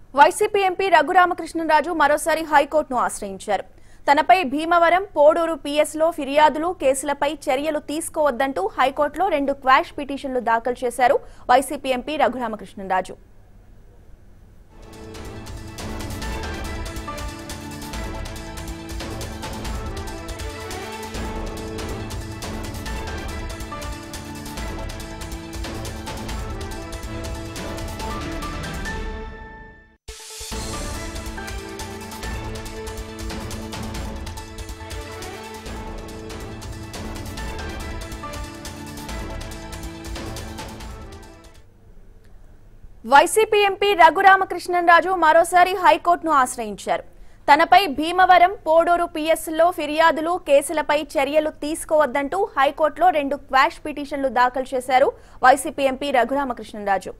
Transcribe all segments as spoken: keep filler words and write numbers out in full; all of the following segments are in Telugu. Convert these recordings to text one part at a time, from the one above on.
వైసీపీ ఎంపీ రఘురామకృష్ణరాజు మరోసారి హైకోర్టును ఆశ్రయించారు. తనపై భీమవరం, పోడూరు పీఎస్లో ఫిర్యాదులు, కేసులపై చర్యలు తీసుకోవద్దంటూ హైకోర్టులో రెండు క్వాష్ పిటిషన్లు దాఖలు చేశారు YCP MP Raghuramakrishnaraju. YCP MP Raghuramakrishnaraju మరోసారి హైకోర్టును ఆశ్రయించారు. తనపై భీమవరం, పోడూరు పీఎస్లో ఫిర్యాదులు, కేసులపై చర్యలు తీసుకోవద్దంటూ హైకోర్టులో రెండు క్వాష్ పిటిషన్లు దాఖలు చేశారు వైసీపీ ఎంపీ రఘురామకృష్ణరాజు.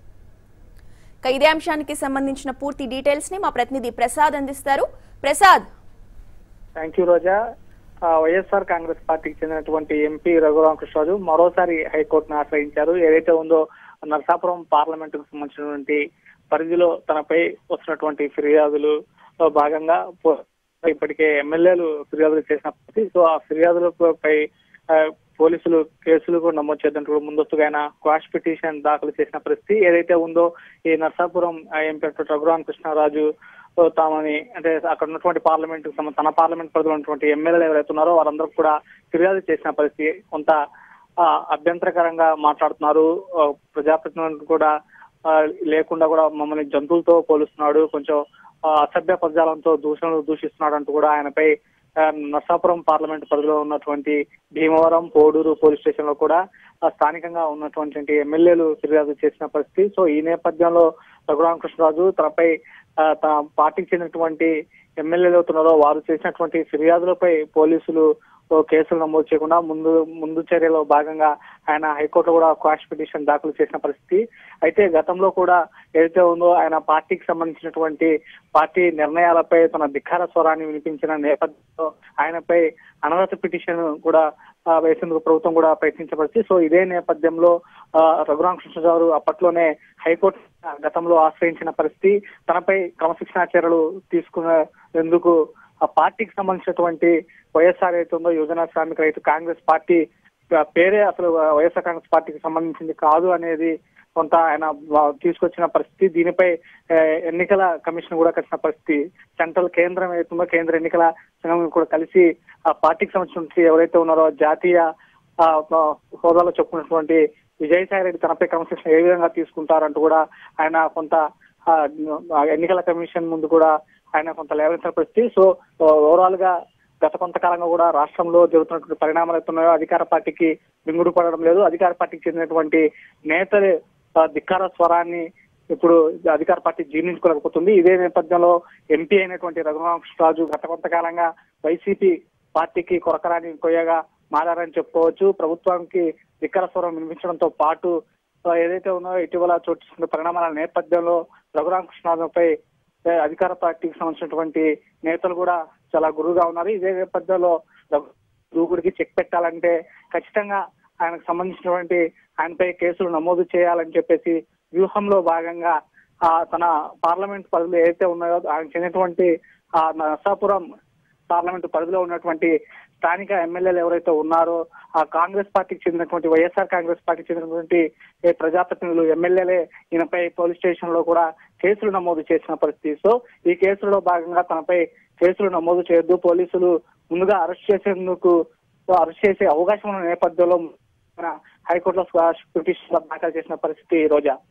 ఇదే అంశానికి సంబంధించిన పూర్తి డీటెయిల్స్ ని మా ప్రతినిధి ప్రసాద్ అందిస్తారు. Prasad. Thank you Roja. YSR Congress పార్టీకి చెందినటువంటి ఎంపీ రఘురామకృష్ణరాజు మరోసారి హైకోర్టును ఆశ్రయించారు. ఏదైతే ఉందో నరసాపురం పార్లమెంట్ కు సంబంధించినటువంటి పరిధిలో తనపై వస్తున్నటువంటి ఫిర్యాదులు భాగంగా ఇప్పటికే ఎమ్మెల్యేలు ఫిర్యాదులు చేసిన పరిస్థితి. సో ఆ ఫిర్యాదులపై పోలీసులు కేసులు కూడా నమోదు చేద్దంటూ ముందస్తుగా ఆయన క్వాష్ పిటిషన్ దాఖలు చేసిన పరిస్థితి ఏదైతే ఉందో ఈ నరసాపురం ఎంపీ రఘురామకృష్ణరాజు తామని అంటే అక్కడ ఉన్నటువంటి పార్లమెంట్ తన పార్లమెంట్ పరిధిలో ఉన్నటువంటి ఎమ్మెల్యేలు ఎవరైతే ఉన్నారో వారందరూ కూడా ఫిర్యాదు చేసిన పరిస్థితి. కొంత అభ్యంతరకరంగా మాట్లాడుతున్నారు. ప్రజాప్రతినిధులు కూడా లేకుండా కూడా మమ్మల్ని జంతువులతో పోలుస్తున్నాడు, కొంచెం అసభ్య పదజాలంతో దూషణలు దూషిస్తున్నాడు అంటూ కూడా ఆయనపై నరసాపురం పార్లమెంట్ పరిధిలో ఉన్నటువంటి భీమవరం, పోడూరు పోలీస్ స్టేషన్ లో కూడా స్థానికంగా ఉన్నటువంటి ఎమ్మెల్యేలు ఫిర్యాదు చేసిన పరిస్థితి. సో ఈ నేపథ్యంలో రఘురామకృష్ణరాజు తనపై తన పార్టీకి చెందినటువంటి ఎమ్మెల్యేలు అవుతున్నారో వారు చేసినటువంటి ఫిర్యాదులపై పోలీసులు కేసులు నమోదు చేయకుండా ముందు ముందు చర్యలో భాగంగా ఆయన హైకోర్టులో కూడా క్వాష్ పిటిషన్ దాఖలు చేసిన పరిస్థితి. అయితే గతంలో కూడా ఏదైతే ఉందో ఆయన పార్టీకి సంబంధించినటువంటి పార్టీ నిర్ణయాలపై తన ధిక్కార స్వరాన్ని వినిపించిన నేపథ్యంలో ఆయనపై అనర్హత పిటిషన్ కూడా వేసేందుకు ప్రభుత్వం కూడా ప్రయత్నించే పరిస్థితి. సో ఇదే నేపథ్యంలో రఘురామకృష్ణరాజు అప్పట్లోనే హైకోర్టు గతంలో ఆశ్రయించిన పరిస్థితి. తనపై క్రమశిక్షణా చర్యలు తీసుకునేందుకు ఆ పార్టీకి సంబంధించినటువంటి వైఎస్ఆర్ అయితే ఉందో యువజన శ్రామిక రైతు కాంగ్రెస్ పార్టీ పేరే అసలు వైఎస్ఆర్ కాంగ్రెస్ పార్టీకి సంబంధించింది కాదు అనేది కొంత ఆయన తీసుకొచ్చిన పరిస్థితి. దీనిపై ఎన్నికల కమిషన్ కూడా కలిసిన పరిస్థితి. సెంట్రల్ కేంద్రం ఏతుందో కేంద్ర ఎన్నికల సంఘం కూడా కలిసి ఆ పార్టీకి సంబంధించి ఎవరైతే ఉన్నారో జాతీయ హోదాలో చెప్పుకున్నటువంటి విజయసాయి రెడ్డి తనపై క్రమశిక్షణ ఏ విధంగా తీసుకుంటారంటూ కూడా ఆయన కొంత ఎన్నికల కమిషన్ ముందు కూడా ఆయన కొంత లేవనెత్తిన పరిస్థితి. సో ఓవరాల్ గా గత కొంతకాలంగా కూడా రాష్ట్రంలో జరుగుతున్నటువంటి పరిణామాలు ఎత్తున్నాయో అధికార పార్టీకి మింగుడు పడడం లేదు. అధికార పార్టీకి చెందినటువంటి నేతలు ధిక్కార స్వరాన్ని ఇప్పుడు అధికార పార్టీ జీర్ణించుకోలేకపోతుంది. ఇదే నేపథ్యంలో ఎంపీ అయినటువంటి రఘురామకృష్ణరాజు గత కొంతకాలంగా వైసీపీ పార్టీకి కొరకరాని కొయ్యగా మారారని చెప్పుకోవచ్చు. ప్రభుత్వానికి ధిక్కార స్వరం వినిపించడంతో పాటు ఏదైతే ఉన్నో ఇటీవల చోటు చేసుకున్న పరిణామాల నేపథ్యంలో రఘురామకృష్ణరాజుపై అధికార పార్టీకి సంబంధించినటువంటి నేతలు కూడా చాలా గురువుగా ఉన్నారు. ఇదే నేపథ్యంలో దూకుడికి చెక్ పెట్టాలంటే ఖచ్చితంగా ఆయనకు సంబంధించినటువంటి ఆయనపై కేసులు నమోదు చేయాలని చెప్పేసి వ్యూహంలో భాగంగా ఆ తన పార్లమెంట్ పరిధిలో ఏదైతే ఉన్నాయో ఆయన చెందినటువంటి ఆ నరసాపురం పార్లమెంట్ పరిధిలో ఉన్నటువంటి స్థానిక ఎమ్మెల్యేలు ఎవరైతే ఉన్నారో ఆ కాంగ్రెస్ పార్టీకి చెందినటువంటి వైఎస్ఆర్ కాంగ్రెస్ పార్టీకి చెందినటువంటి ప్రజాప్రతినిధులు ఎమ్మెల్యేలే ఈయనపై పోలీస్ స్టేషన్ లో కూడా కేసులు నమోదు చేసిన పరిస్థితి. సో ఈ కేసులో భాగంగా తనపై కేసులు నమోదు చేయొద్దు, పోలీసులు ముందుగా అరెస్ట్ చేసేందుకు అరెస్ట్ చేసే అవకాశం ఉన్న నేపథ్యంలో హైకోర్టులో పిటిషన్ దాఖలు చేసిన పరిస్థితి రోజా.